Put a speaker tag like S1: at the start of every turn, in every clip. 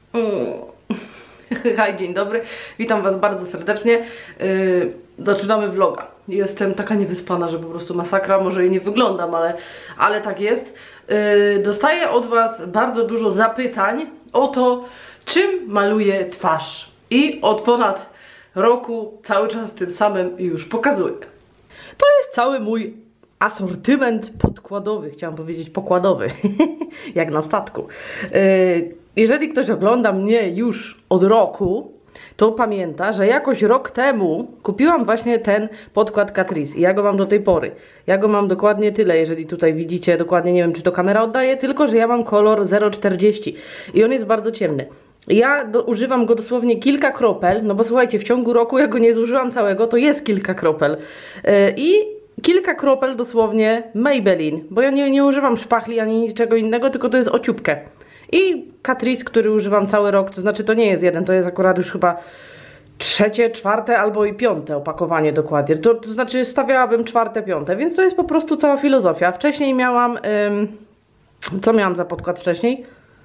S1: Hej, dzień dobry, witam was bardzo serdecznie. Zaczynamy vloga. Jestem taka niewyspana, że po prostu masakra, może i nie wyglądam, ale tak jest. Dostaję od was bardzo dużo zapytań o to, czym maluję twarz. I od ponad roku cały czas tym samym już pokazuję. To jest cały mój asortyment podkładowy, chciałam powiedzieć pokładowy, jak na statku. Jeżeli ktoś ogląda mnie już od roku, to pamięta, że jakoś rok temu kupiłam właśnie ten podkład Catrice i ja go mam do tej pory. Ja go mam dokładnie tyle, jeżeli tutaj widzicie, dokładnie nie wiem, czy to kamera oddaje, tylko że ja mam kolor 0,40 i on jest bardzo ciemny. Ja używam go dosłownie kilka kropel, no bo słuchajcie, w ciągu roku ja go nie zużyłam całego, to jest kilka kropel. I kilka kropel dosłownie Maybelline, bo ja nie używam szpachli ani niczego innego, tylko to jest ociupkę. I Catrice, który używam cały rok, to znaczy to nie jest jeden, to jest akurat już chyba trzecie, czwarte albo i piąte opakowanie dokładnie. To znaczy stawiałabym czwarte, piąte, więc to jest po prostu cała filozofia. Wcześniej miałam... co miałam za podkład wcześniej?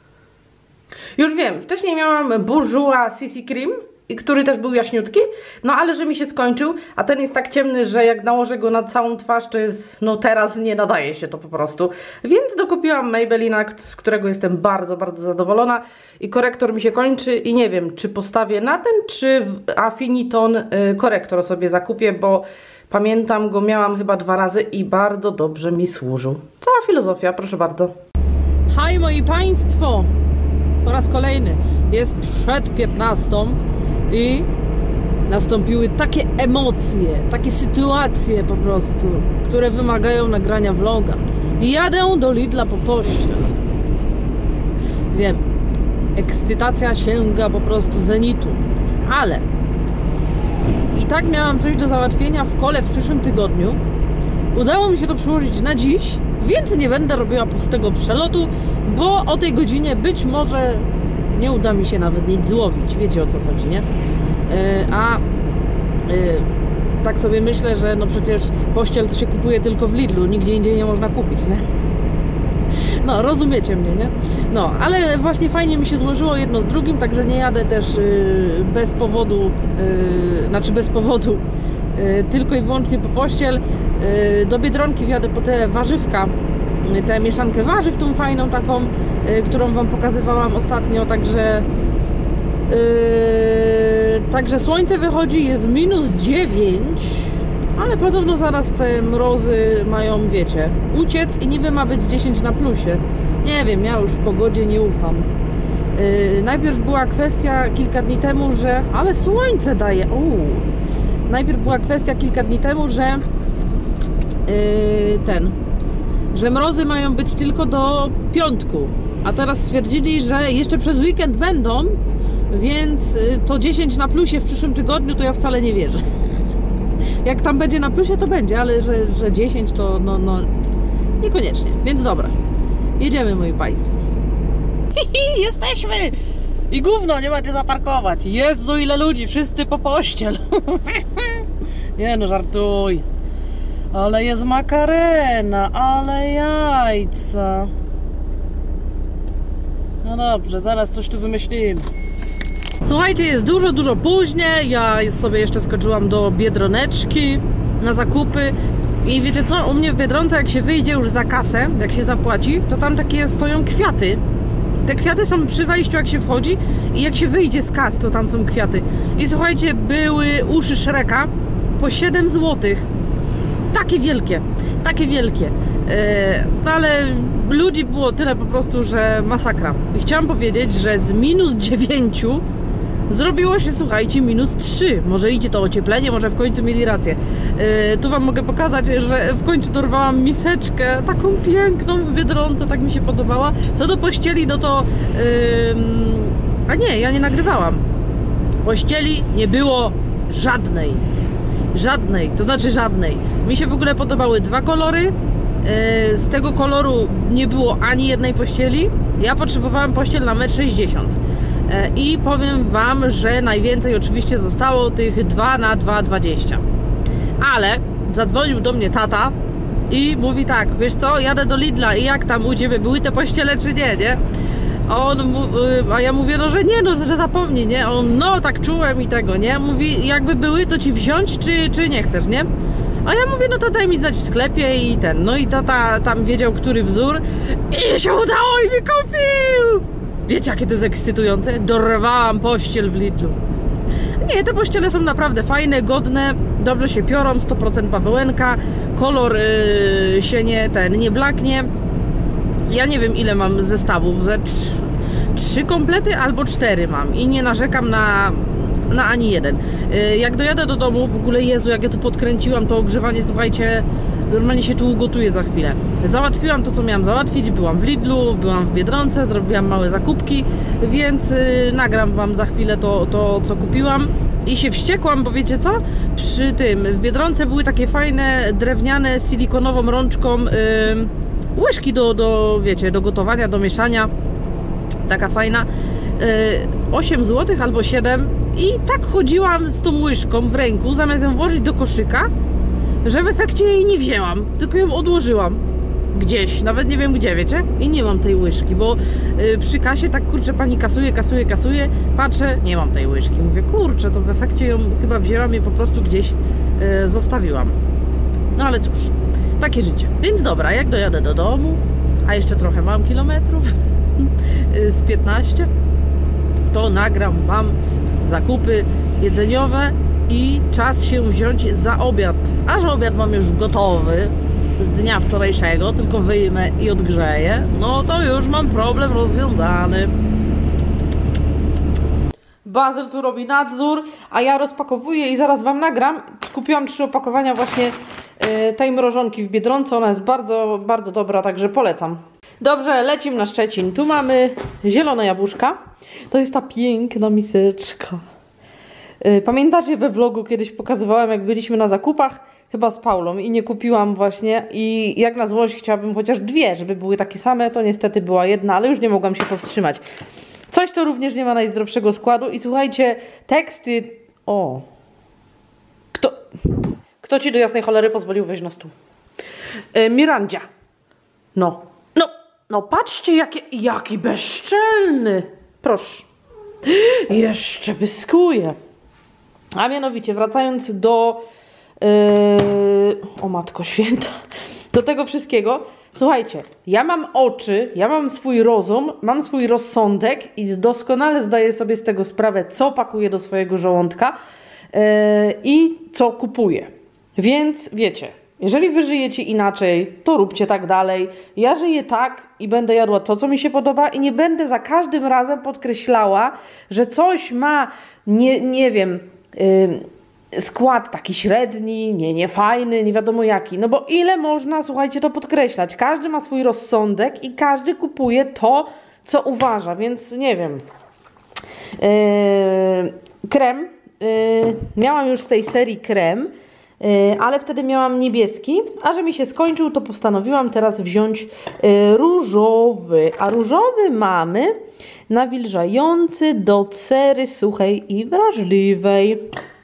S1: Już wiem, wcześniej miałam Bourjois CC Cream, który też był jaśniutki, no ale że mi się skończył, a ten jest tak ciemny, że jak nałożę go na całą twarz, to jest, no teraz nie nadaje się to po prostu. Więc dokupiłam Maybellina, z którego jestem bardzo, bardzo zadowolona i korektor mi się kończy i nie wiem, czy postawię na ten, czy Affiniton korektor sobie zakupię, bo pamiętam go miałam chyba 2 razy i bardzo dobrze mi służył. Cała filozofia, proszę bardzo. Hej moi państwo! Po raz kolejny jest przed 15 i nastąpiły takie emocje, takie sytuacje po prostu, które wymagają nagrania vloga. I jadę do Lidla po pościel. Wiem, ekscytacja sięga po prostu zenitu, ale i tak miałam coś do załatwienia w kole w przyszłym tygodniu. Udało mi się to przełożyć na dziś, więc nie będę robiła pustego przelotu, bo o tej godzinie być może nie uda mi się nawet nic złowić. Wiecie, o co chodzi, nie? Tak sobie myślę, że no przecież pościel to się kupuje tylko w Lidlu, nigdzie indziej nie można kupić, nie? No, rozumiecie mnie, nie? No, ale właśnie fajnie mi się złożyło jedno z drugim, także nie jadę też bez powodu, tylko i wyłącznie po pościel. Do Biedronki wjadę po te warzywka, tę mieszankę warzyw, tą fajną taką, którą wam pokazywałam ostatnio, także słońce wychodzi, jest -9, ale podobno zaraz te mrozy mają, wiecie, uciec i niby ma być 10 na plusie. Nie wiem, ja już w pogodzie nie ufam. Najpierw była kwestia kilka dni temu, że... ale słońce daje! Najpierw była kwestia kilka dni temu, że że mrozy mają być tylko do piątku, a teraz stwierdzili, że jeszcze przez weekend będą, więc to 10 na plusie w przyszłym tygodniu to ja wcale nie wierzę. Jak tam będzie na plusie, to będzie, ale że 10 to no niekoniecznie, więc dobra, jedziemy moi państwo. Jesteśmy! I gówno, nie ma gdzie zaparkować. Jezu, ile ludzi, wszyscy po pościel. Nie no, żartuj. Ale jest makarena, ale jajca. No dobrze, zaraz coś tu wymyślimy. Słuchajcie, jest dużo później. Ja sobie jeszcze skoczyłam do Biedroneczki na zakupy. I wiecie co? U mnie w Biedronce, jak się wyjdzie już za kasę, jak się zapłaci, to tam takie stoją kwiaty. Te kwiaty są przy wejściu, jak się wchodzi, i jak się wyjdzie z kas, to tam są kwiaty. I słuchajcie, były uszy Shreka po 7 zł. Takie wielkie, takie wielkie. Ale ludzi było tyle po prostu, że masakra. I chciałam powiedzieć, że z -9 zrobiło się, słuchajcie, -3. Może idzie to ocieplenie, może w końcu mieli rację. Tu wam mogę pokazać, że w końcu dorwałam miseczkę, taką piękną w Biedronce, tak mi się podobała. Co do pościeli, no to... a nie, ja nie nagrywałam. Pościeli nie było żadnej. Żadnej, to znaczy żadnej. Mi się w ogóle podobały 2 kolory. Z tego koloru nie było ani jednej pościeli. Ja potrzebowałam pościel na 1,60 m. I powiem wam, że najwięcej oczywiście zostało tych 2 na 2,20 m. Ale zadzwonił do mnie tata i mówi tak, wiesz co, jadę do Lidla i jak tam u ciebie były te pościele czy nie, nie?
S2: A ja mówię, no że nie, no że zapomnij, nie? On, no tak czułem i tego, nie? Mówi, jakby były, to ci wziąć, czy nie chcesz, nie? A ja mówię, no to daj mi znać w sklepie i ten. No i tata tam wiedział, który wzór i się udało i mi kupił! Wiecie, jakie to jest ekscytujące? Dorwałam pościel w Lidlu. Nie, te pościele są naprawdę fajne, godne, dobrze się piorą, 100% bawełenka, kolor się nie blaknie. Ja nie wiem, ile mam zestawów, ze 3 komplety albo 4 mam i nie narzekam na ani jeden. Jak dojadę do domu, w ogóle Jezu, jak ja tu podkręciłam to ogrzewanie, słuchajcie, normalnie się tu ugotuję za chwilę. Załatwiłam to, co miałam załatwić, byłam w Lidlu, byłam w Biedronce, zrobiłam małe zakupki, więc nagram wam za chwilę to co kupiłam. I się wściekłam, bo wiecie co? W Biedronce były takie fajne, drewniane, silikonową rączką łyżki wiecie, do gotowania, do mieszania. Taka fajna. 8 zł albo 7 i tak chodziłam z tą łyżką w ręku, zamiast ją włożyć do koszyka, że w efekcie jej nie wzięłam, tylko ją odłożyłam gdzieś, nawet nie wiem gdzie, wiecie? I nie mam tej łyżki, bo przy kasie tak, kurczę, pani kasuje, patrzę, nie mam tej łyżki. Mówię, kurczę, to w efekcie ją chyba wzięłam i po prostu gdzieś zostawiłam. No ale cóż, takie życie. Więc dobra, jak dojadę do domu, a jeszcze trochę mam kilometrów, z 15, to nagram wam zakupy jedzeniowe i czas się wziąć za obiad. A że obiad mam już gotowy z dnia wczorajszego, tylko wyjmę i odgrzeję, no to już mam problem rozwiązany. Bazyl tu robi nadzór, a ja rozpakowuję i zaraz wam nagram. Kupiłam 3 opakowania właśnie tej mrożonki w Biedronce. Ona jest bardzo, bardzo dobra, także polecam. Dobrze, lecimy na Szczecin. Tu mamy zielone jabłuszka. To jest ta piękna miseczka. Pamiętacie, we vlogu kiedyś pokazywałam, jak byliśmy na zakupach, chyba z Paulą, i nie kupiłam właśnie, i jak na złość chciałabym chociaż 2, żeby były takie same, to niestety była jedna, ale już nie mogłam się powstrzymać. Coś, co również nie ma najzdrowszego składu. I słuchajcie, teksty... O! Kto ci do jasnej cholery pozwolił wejść na stół? Mirandzia. No, patrzcie, jaki bezczelny. Proszę. Jeszcze pyskuje. A mianowicie, wracając do... o Matko Święta. Do tego wszystkiego. Słuchajcie, ja mam oczy, ja mam swój rozum, mam swój rozsądek i doskonale zdaję sobie z tego sprawę, co pakuję do swojego żołądka i co kupuję. Więc wiecie, jeżeli wy żyjecie inaczej, to róbcie tak dalej. Ja żyję tak i będę jadła to, co mi się podoba, i nie będę za każdym razem podkreślała, że coś ma, nie wiem, skład taki średni, nie fajny, nie wiadomo jaki. No bo ile można, słuchajcie, to podkreślać. Każdy ma swój rozsądek i każdy kupuje to, co uważa, więc nie wiem. Krem. Miałam już z tej serii krem, ale wtedy miałam niebieski, a że mi się skończył, to postanowiłam teraz wziąć różowy. A różowy mamy nawilżający do cery suchej i wrażliwej.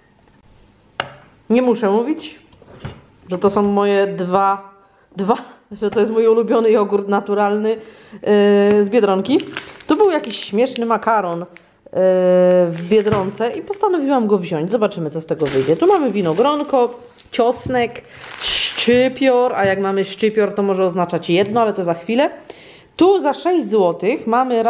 S2: Nie muszę mówić, że to są moje że to jest mój ulubiony jogurt naturalny z Biedronki. Tu był jakiś śmieszny makaron w Biedronce i postanowiłam go wziąć. Zobaczymy, co z tego wyjdzie. Tu mamy winogronko, czosnek, szczypior, a jak mamy szczypior, to może oznaczać jedno, ale to za chwilę. Tu za 6 zł mamy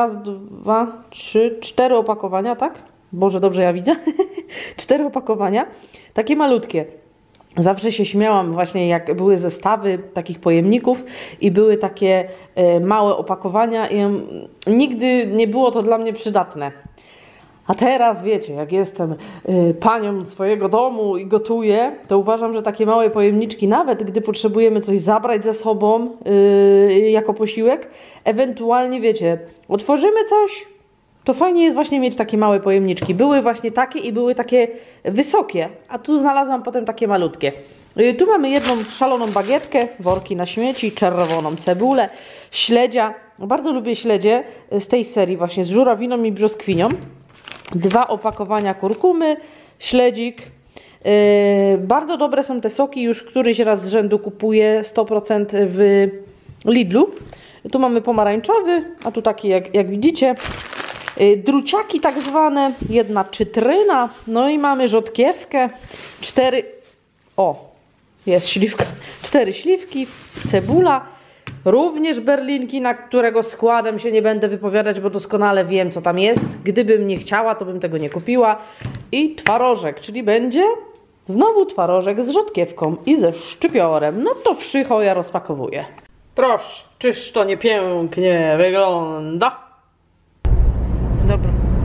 S2: 4 opakowania, tak? Boże, dobrze ja widzę. 4 opakowania, takie malutkie. Zawsze się śmiałam właśnie, jak były zestawy takich pojemników i były takie małe opakowania i nigdy nie było to dla mnie przydatne. A teraz wiecie, jak jestem panią swojego domu i gotuję, to uważam, że takie małe pojemniczki, nawet gdy potrzebujemy coś zabrać ze sobą jako posiłek, ewentualnie wiecie, otworzymy coś, to fajnie jest właśnie mieć takie małe pojemniczki. Były właśnie takie i były takie wysokie, a tu znalazłam potem takie malutkie. Tu mamy jedną szaloną bagietkę, worki na śmieci, czerwoną cebulę, śledzia. Bardzo lubię śledzie z tej serii właśnie, z żurawiną i brzoskwinią. 2 opakowania kurkumy, śledzik. Bardzo dobre są te soki, już któryś raz z rzędu kupuję 100% w Lidlu. Tu mamy pomarańczowy, a tu taki jak widzicie. Druciaki tak zwane, jedna czytryna, no i mamy rzodkiewkę, 4, o, jest śliwka, 4 śliwki, cebula, również berlinki, na którego składem się nie będę wypowiadać, bo doskonale wiem, co tam jest. Gdybym nie chciała, to bym tego nie kupiła. I twarożek, czyli będzie znowu twarożek z rzodkiewką i ze szczypiorem. No to wszycho ja rozpakowuję. Proszę, czyż to nie pięknie wygląda? Dobra.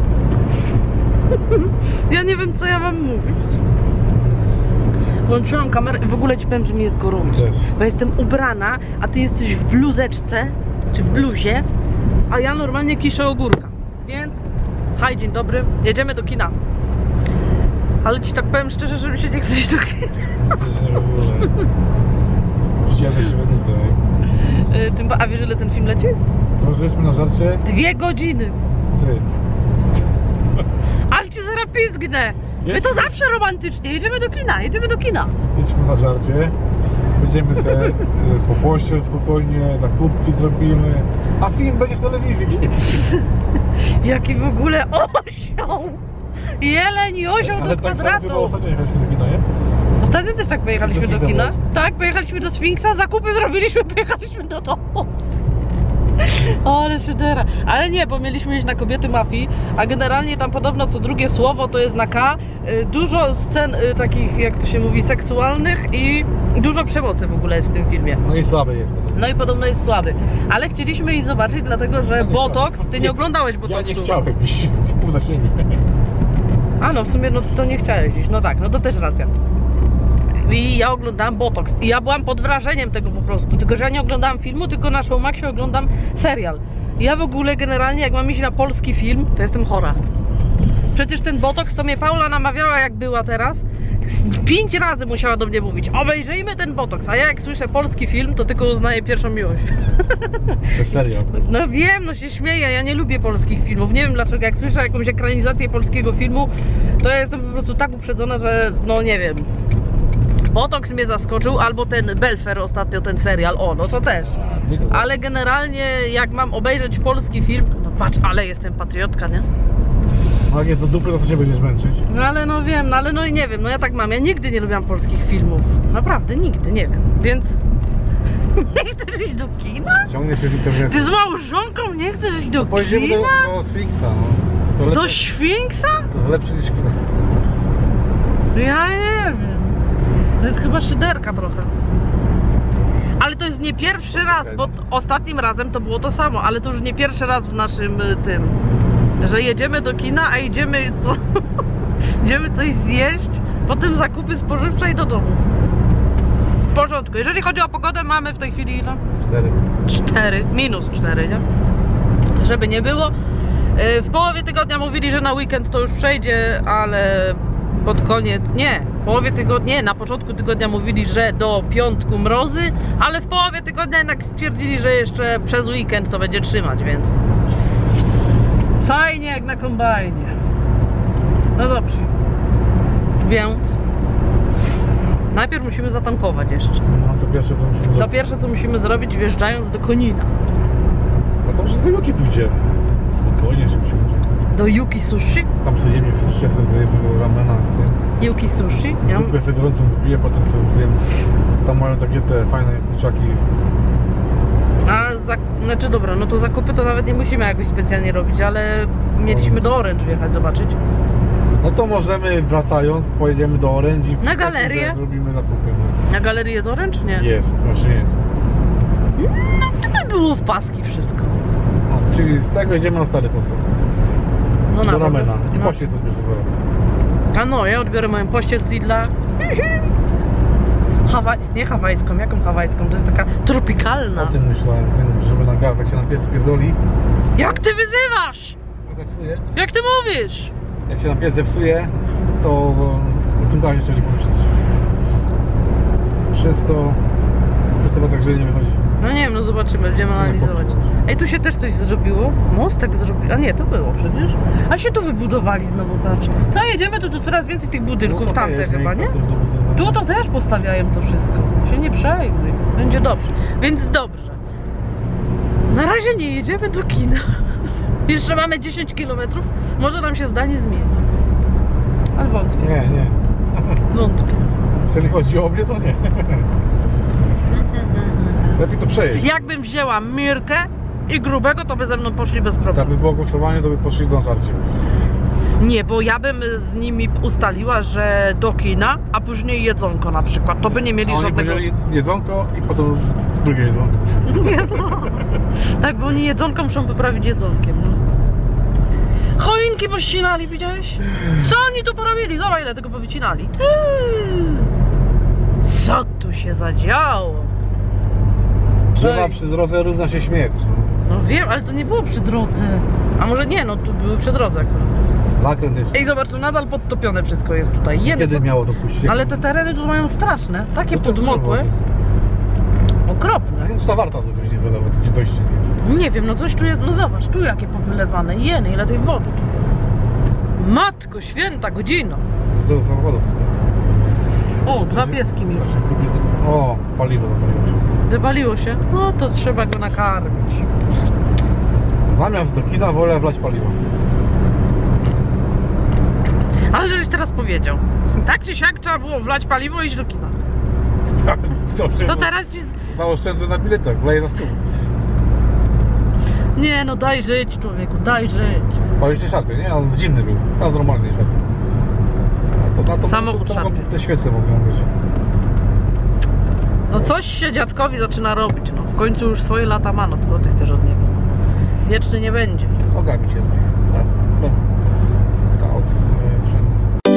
S2: Ja nie wiem, co ja wam mówić. Włączyłam kamerę i w ogóle ci powiem, że mi jest gorąco. Bo jestem ubrana, a ty jesteś w bluzeczce, czy w bluzie, a ja normalnie kiszę ogórka. Więc, hej, dzień dobry, jedziemy do kina. Ale ci tak powiem szczerze, że mi się nie chce iść do kina. A wiesz, ile ten film leci?
S3: To, że jesteśmy na żarcie?
S2: 2 godziny.
S3: Ty.
S2: Ale ci zaraz pizgnę. My to zawsze romantycznie. Jedziemy do kina, jedziemy do kina.
S3: Jesteśmy na żarcie. Będziemy sobie po pościel spokojnie, zakupki zrobimy. A film będzie w telewizji.
S2: Jaki w ogóle osioł. Jeleń i osioł do kwadratu.
S3: Ale ostatnio jechaliśmy do kina, nie?
S2: Ostatnio też tak pojechaliśmy do kina. Tak, pojechaliśmy do Sfinksa, zakupy zrobiliśmy, pojechaliśmy do domu. O, ale szydera. Ale nie, bo mieliśmy iść na Kobiety Mafii, a generalnie tam podobno co drugie słowo to jest na K. Dużo scen takich, jak to się mówi, seksualnych i dużo przemocy w ogóle jest w tym filmie.
S3: No i słaby jest.
S2: No i podobno jest słaby. Ale chcieliśmy iść zobaczyć, dlatego że Botox, ty nie oglądałeś Botoxu.
S3: Ja nie chciałem iść w zasięgu.
S2: A no, w sumie no to nie chciałeś iść. No tak, no to też racja. I ja oglądałam Botox i ja byłam pod wrażeniem tego po prostu, tylko że ja nie oglądałam filmu, tylko na Showmaxie oglądam serial. I ja w ogóle generalnie jak mam iść na polski film, to jestem chora. Przecież ten Botox to mnie Paula namawiała, jak była teraz, 5 razy musiała do mnie mówić: obejrzyjmy ten Botox, a ja jak słyszę polski film, to tylko uznaję pierwszą miłość.
S3: To serio?
S2: No wiem, no się śmieję, ja nie lubię polskich filmów, nie wiem dlaczego, jak słyszę jakąś ekranizację polskiego filmu, to ja jestem po prostu tak uprzedzona, że no nie wiem. Botox mnie zaskoczył, albo ten Belfer ostatnio, ten serial, o no to też. Ale generalnie jak mam obejrzeć polski film, no patrz, ale jestem patriotka, nie?
S3: No jak jest do dupy, to co się będziesz męczyć?
S2: No ale no wiem, no ale no i nie wiem, no ja tak mam, ja nigdy nie lubiłam polskich filmów. Naprawdę, nigdy, nie wiem, więc... Nie chcesz iść do kina?
S3: Ciągnie się w internecie.
S2: Ty z małżonką nie chcesz iść do kina?
S3: Do Sfinksa, no.
S2: Do Sfinksa?
S3: To jest lepsze niż kino.
S2: Ja nie wiem. To jest chyba szyderka trochę. Ale to jest nie pierwszy raz, bo ostatnim razem to było to samo, ale to już nie pierwszy raz w naszym tym, że jedziemy do kina, a idziemy co? Idziemy coś zjeść, potem zakupy spożywcze i do domu. W porządku. Jeżeli chodzi o pogodę, mamy w tej chwili ile? 4, minus 4, nie? Żeby nie było. W połowie tygodnia mówili, że na weekend to już przejdzie, ale pod koniec, nie, w połowie tygodnia, nie, na początku tygodnia mówili, że do piątku mrozy, ale w połowie tygodnia jednak stwierdzili, że jeszcze przez weekend to będzie trzymać, więc fajnie jak na kombajnie. No dobrze, więc najpierw musimy zatankować jeszcze.
S3: No to pierwsze co musimy zrobić.
S2: To pierwsze co musimy zrobić, wjeżdżając do Konina.
S3: No to wszystko Yuki pójdzie. Spokojnie, że musimy.
S2: Do Yuki Sushi?
S3: Tam sobie jemy w sushi, sobie zjemy tego ramena z tym.
S2: Yuki Sushi? Ja...
S3: Zupę sobie gorącą wypiję, potem sobie zjem. Tam mają takie te fajne kurczaki.
S2: Znaczy dobra, no to zakupy to nawet nie musimy jakoś specjalnie robić, ale mieliśmy do Orange wjechać, zobaczyć.
S3: No to możemy, wracając, pojedziemy do Orange i
S2: na galerię
S3: zrobimy zakupy. No.
S1: Na galerii jest Orange? Nie.
S3: Jest, właśnie jest.
S2: No to by było w paski wszystko.
S3: No, czyli z tego jedziemy na stary postój.
S2: No
S3: do ramena. Ty
S2: no.
S3: pościel sobie zaraz.
S2: A no, ja odbiorę moją pościel z Lidla. Nie hawajską, jaką hawajską? To jest taka tropikalna.
S3: O tym myślałem, żeby na gaz, jak się na pies spierdoli.
S2: Jak ty wyzywasz?
S3: Zepsuje.
S2: Jak ty mówisz?
S3: Jak się na pies zepsuje, to o tym gazie chcieli pomyśleć. Przez to chyba tak źle nie wychodzi.
S2: No nie wiem, no zobaczymy, będziemy analizować. Ej, tu się też coś zrobiło? Mostek zrobił. A nie, to było przecież. A się tu wybudowali znowu, patrz. Co jedziemy, to tu coraz więcej tych budynków,
S3: no,
S2: tamte chyba, nie?
S3: Tu
S2: Tu to też postawiają to wszystko. Się nie przejmuj. Będzie dobrze. Więc dobrze. Na razie nie jedziemy do kina. Jeszcze mamy 10 km. Może nam się zdanie zmieni. Ale wątpię.
S3: Nie.
S2: Wątpię.
S3: Jeżeli chodzi o mnie, to nie. Lepiej to przejeść.
S2: Jakbym wzięła Mirkę i Grubego, to by ze mną poszli bez problemu.
S3: Gdyby było głosowanie, to by poszli do Zarcie.
S2: Nie, bo ja bym z nimi ustaliła, że do kina, a później jedzonko na przykład. To by nie mieli
S3: Oni
S2: żadnego...
S3: powiedzieli jedzonko i potem drugie jedzonko.
S2: Nie, no. Tak, bo oni jedzonko muszą poprawić jedzonkiem. No. Choinki pościnali, widziałeś? Co oni tu porobili? Zobacz, ile tego powycinali. Co tu się zadziało?
S3: Drzewa przy drodze równa się śmierć.
S2: No wiem, ale to nie było przy drodze. A może nie, no tu były przy drodze akurat.
S3: Zakręt jest.
S2: Ej, zobacz, tu nadal podtopione wszystko jest tutaj. Jemy,
S3: Kiedy
S2: co...
S3: miało dopuścić?
S2: Ale te tereny tu mają straszne. Takie
S3: No to
S2: podmokłe. Okropne.
S3: Więc ta warta to gdzieś nie wylewać, gdzie dojście nie jest.
S2: Nie wiem, no coś tu jest, no zobacz, tu jakie powylewane. Jeny, ile tej wody tu jest. Matko święta, godzina.
S3: Do samochodów.
S2: O, dwa pieski mi.
S3: O, paliwo zapaliło się.
S2: Dopaliło się? No to trzeba go nakarmić.
S3: Zamiast do kina wolę wlać paliwo.
S2: Ale żeś teraz powiedział. Tak czy siak trzeba było wlać paliwo i iść do kina. To teraz ci...
S3: Zaoszczędzę na biletach, wleję za stół.
S2: Nie no, daj żyć człowieku, daj żyć.
S3: O, już nie szarpie, nie? On zimny był. A normalnie szarpie. A to
S2: Samochód szarpie.
S3: Te świece mogą być.
S2: No coś się dziadkowi zaczyna robić, no. W końcu już swoje lata ma, no to co ty chcesz od niego? Wieczny nie będzie.
S3: Nogami cię robi. No. Ta ocka jest wszędzie.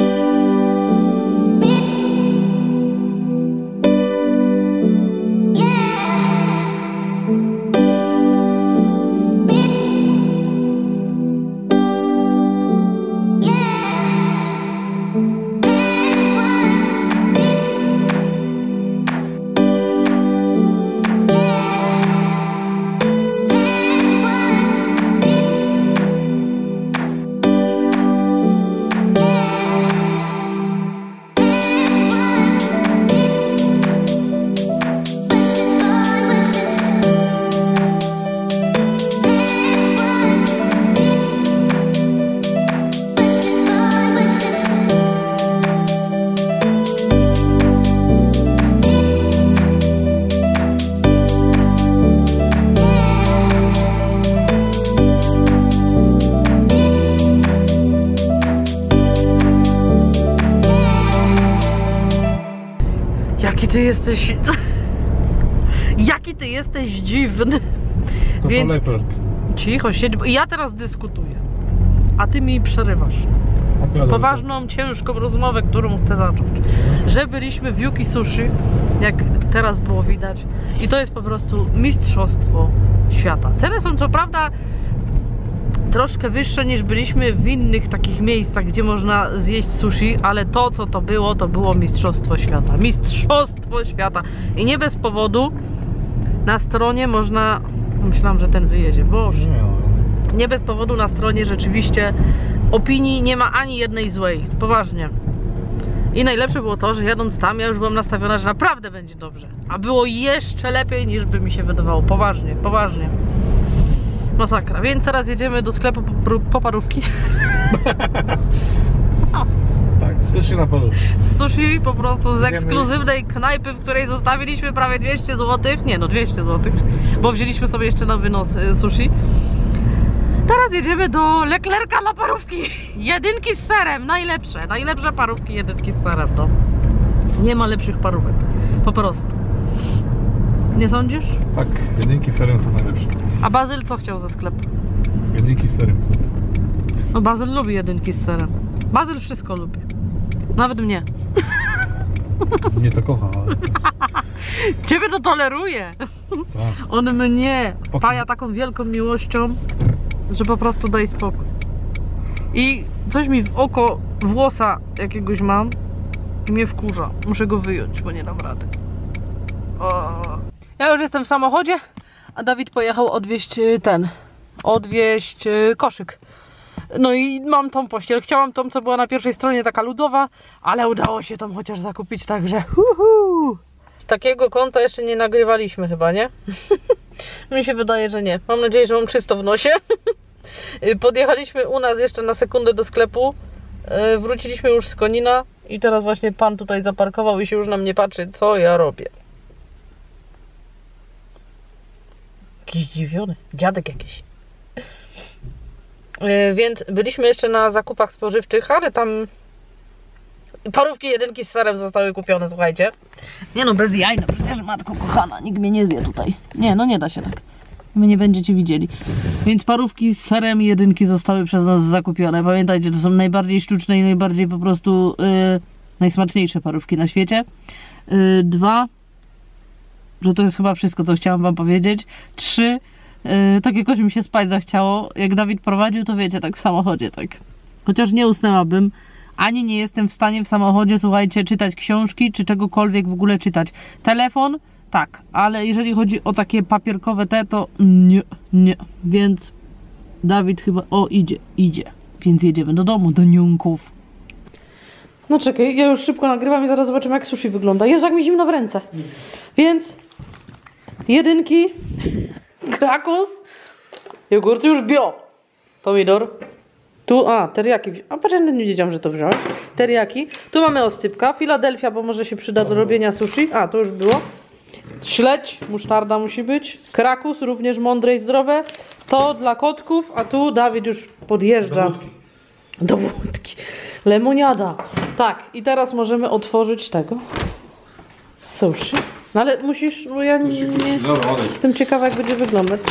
S2: Jaki ty jesteś... Jaki ty jesteś dziwny.
S3: To
S2: Więc...
S3: leper.
S2: Cicho, siedź, bo ja teraz dyskutuję. A ty mi przerywasz. Poważną, ciężką rozmowę, którą chcę zacząć. Że byliśmy w Yuki Sushi, jak teraz było widać. I to jest po prostu mistrzostwo świata. Ceny są co prawda troszkę wyższe niż byliśmy w innych takich miejscach, gdzie można zjeść sushi, ale to co to było mistrzostwo świata. Mistrzostwo świata. I nie bez powodu na stronie można... Myślałam, że ten wyjedzie. Boże. Nie bez powodu na stronie rzeczywiście opinii nie ma ani jednej złej. Poważnie. I najlepsze było to, że jadąc tam ja już byłam nastawiona, że naprawdę będzie dobrze. A było jeszcze lepiej niż by mi się wydawało. Poważnie, poważnie. Masakra. Więc teraz jedziemy do sklepu po parówki.
S3: Tak, sushi na parówki.
S2: Sushi po prostu z ekskluzywnej knajpy, w której zostawiliśmy prawie 200 zł. Nie no, 200 zł, bo wzięliśmy sobie jeszcze na wynos sushi. Teraz jedziemy do Leclerca na parówki. Jedynki z serem, najlepsze. Najlepsze parówki, jedynki z serem, no. Nie ma lepszych parówek. Po prostu. Nie sądzisz?
S3: Tak, jedynki z serem są najlepsze.
S2: A Bazyl co chciał ze sklepu?
S3: Jedynki z serem.
S2: No Bazyl lubi jedynki z serem. Bazyl wszystko lubi. Nawet mnie.
S3: Mnie to kocha, ale...
S2: Ciebie to toleruje.
S3: Tak.
S2: On mnie paja taką wielką miłością, że po prostu daj spokój. I coś mi w oko włosa jakiegoś mam i mnie wkurza. Muszę go wyjąć, bo nie dam rady. O. Ja już jestem w samochodzie, a Dawid pojechał odwieźć koszyk. No i mam tą pościel. Chciałam tą, co była na pierwszej stronie, taka ludowa, ale udało się tą chociaż zakupić, także z takiego kąta jeszcze nie nagrywaliśmy chyba, nie? Mi się wydaje, że nie. Mam nadzieję, że mam czysto w nosie. Podjechaliśmy u nas jeszcze na sekundę do sklepu. Wróciliśmy już z Konina i teraz właśnie pan tutaj zaparkował i się już na mnie patrzy, co ja robię. Jakiś zdziwiony. Dziadek jakiś. Więc byliśmy jeszcze na zakupach spożywczych, ale tam parówki jedynki z serem zostały kupione, słuchajcie. Nie no, bez jaj, no przecież matko kochana, nikt mnie nie zje tutaj. Nie, no nie da się tak. Wy nie będziecie widzieli. Więc parówki z serem i jedynki zostały przez nas zakupione. Pamiętajcie, to są najbardziej sztuczne i najbardziej po prostu najsmaczniejsze parówki na świecie. 2, że to jest chyba wszystko, co chciałam wam powiedzieć. 3, tak jakoś mi się spać zachciało. Jak Dawid prowadził, to wiecie, tak w samochodzie, tak. Chociaż nie usnęłabym, ani nie jestem w stanie w samochodzie, słuchajcie, czytać książki, czy czegokolwiek w ogóle czytać. Telefon, tak, ale jeżeli chodzi o takie papierkowe te, to nie. Więc Dawid chyba, idzie. Więc jedziemy do domu, do niunków. No czekaj, ja już szybko nagrywam i zaraz zobaczymy, jak sushi wygląda. Jezu, jak mi zimno w ręce. Więc jedynki, krakus, jogurt już bio, pomidor, tu, teriyaki, patrz, nie wiedziałam, że to wziąłeś, teriyaki, tu mamy oscypka, Filadelfia, bo może się przyda do robienia sushi, to już było, śledź, musztarda musi być, krakus, również mądre i zdrowe, to dla kotków, a tu Dawid już podjeżdża do wódki, lemoniada, tak, i teraz możemy otworzyć tego, sushi. No ale musisz, bo ja nie jestem ciekawa, jak będzie wyglądać.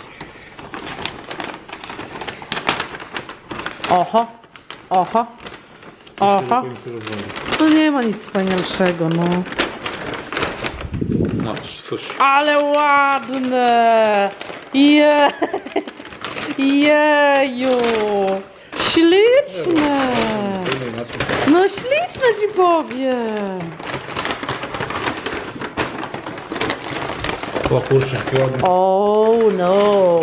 S2: Oho. To nie ma nic wspanialszego, no.
S3: No, coś.
S2: Ale ładne! Jeju! Śliczne! No śliczne ci powiem! Oh no!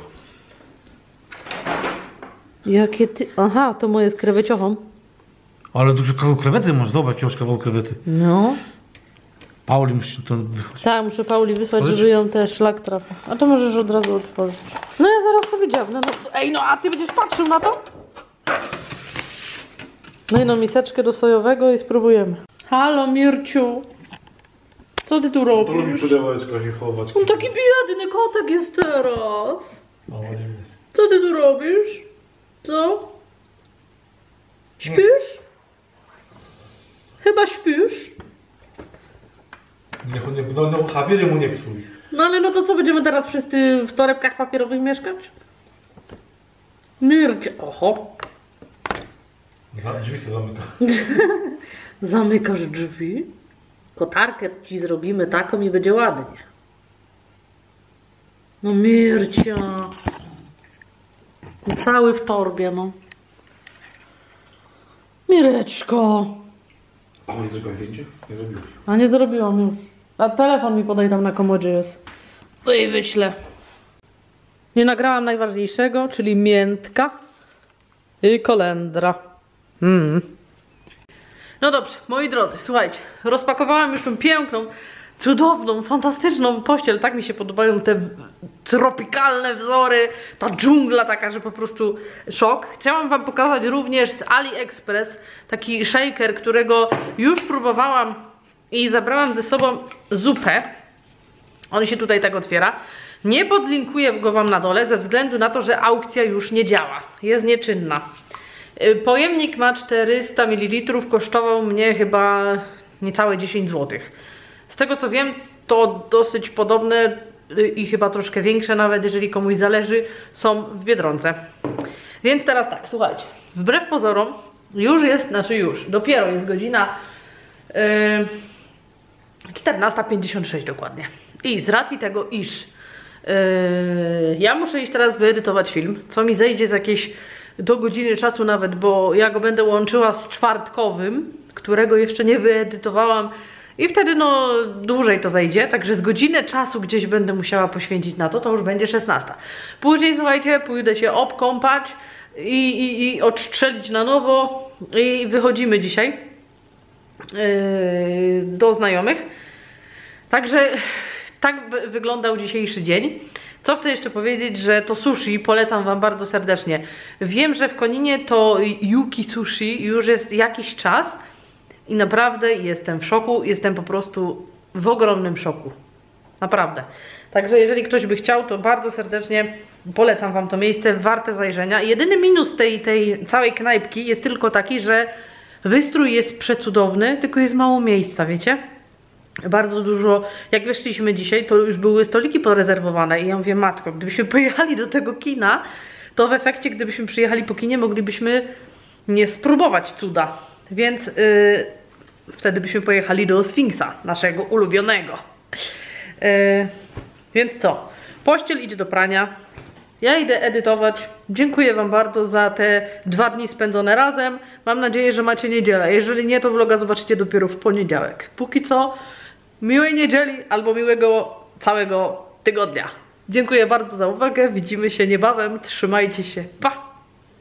S2: Jakie ty... Aha, to moje z kreweciochem.
S3: Ale dużo kawał krewety masz, zobacz, jakiegoś kawał krewety.
S2: No.
S3: Pauli musi to wysłać.
S2: Tak, muszę Pauli wysłać, żeby ją też szlak trafił. A to możesz od razu otworzyć. No ja zaraz sobie dziabnę. No, ej, no a ty będziesz patrzył na to? No i no, miseczkę do sojowego i spróbujemy. Halo, Mirciu. Co ty tu robisz?
S3: Lubi pudełeczko się chować.
S2: On taki biedny kotek jest teraz. Co ty tu robisz? Co? Śpisz? Chyba śpisz?
S3: Wiele mu nie psuj.
S2: No ale no to co, będziemy teraz wszyscy w torebkach papierowych mieszkać? Mircie, oho.
S3: Drzwi się zamyka.
S2: Zamykasz drzwi? Kotarkę ci zrobimy taką i będzie ładnie. No Mircia. Cały w torbie, no. Mireczko.
S3: A nie zrobiłaś zdjęcie? Nie zrobiłeś.
S2: A nie zrobiłam już. A telefon mi podaj, tam na komodzie jest. No i wyślę. Nie nagrałam najważniejszego, czyli miętka i kolendra. No dobrze, moi drodzy, słuchajcie. Rozpakowałam już tą piękną, cudowną, fantastyczną pościel. Tak mi się podobają te tropikalne wzory, ta dżungla taka, że po prostu szok. Chciałam wam pokazać również z AliExpress taki shaker, którego już próbowałam i zabrałam ze sobą zupę. On się tutaj tak otwiera. Nie podlinkuję go wam na dole ze względu na to, że aukcja już nie działa. Jest nieczynna. Pojemnik ma 400 ml, kosztował mnie chyba niecałe 10 zł. Z tego co wiem, to dosyć podobne i chyba troszkę większe nawet, jeżeli komuś zależy, są w Biedronce. Więc teraz tak, słuchajcie, wbrew pozorom już jest, dopiero jest godzina 14:56 dokładnie. I z racji tego, iż ja muszę iść teraz wyedytować film, co mi zejdzie z jakieś do godziny czasu nawet, bo ja go będę łączyła z czwartkowym, którego jeszcze nie wyedytowałam i wtedy no dłużej to zajdzie, także z godzinę czasu gdzieś będę musiała poświęcić na to, to już będzie 16. Później, słuchajcie, pójdę się obkąpać i odstrzelić na nowo i wychodzimy dzisiaj do znajomych. Także
S1: tak wyglądał dzisiejszy dzień. Co chcę jeszcze powiedzieć, że to sushi polecam wam bardzo serdecznie. Wiem, że w Koninie to Yuki Sushi już jest jakiś czas i naprawdę jestem w szoku, jestem po prostu w ogromnym szoku. Naprawdę. Także jeżeli ktoś by chciał, to bardzo serdecznie polecam wam to miejsce, warte zajrzenia. Jedyny minus tej całej knajpki jest tylko taki, że wystrój jest przecudowny, tylko jest mało miejsca, wiecie? Bardzo dużo, jak weszliśmy dzisiaj, to już były stoliki porezerwowane i ja mówię, matko, gdybyśmy pojechali do tego kina, to w efekcie, gdybyśmy przyjechali po kinie, moglibyśmy nie spróbować cuda, więc wtedy byśmy pojechali do Sfinksa, naszego ulubionego. Więc co? Pościel idzie do prania, ja idę edytować. Dziękuję wam bardzo za te 2 dni spędzone razem. Mam nadzieję, że macie niedzielę. Jeżeli nie, to vloga zobaczycie dopiero w poniedziałek. Póki co, miłej niedzieli albo miłego całego tygodnia. Dziękuję bardzo za uwagę. Widzimy się niebawem. Trzymajcie się. Pa!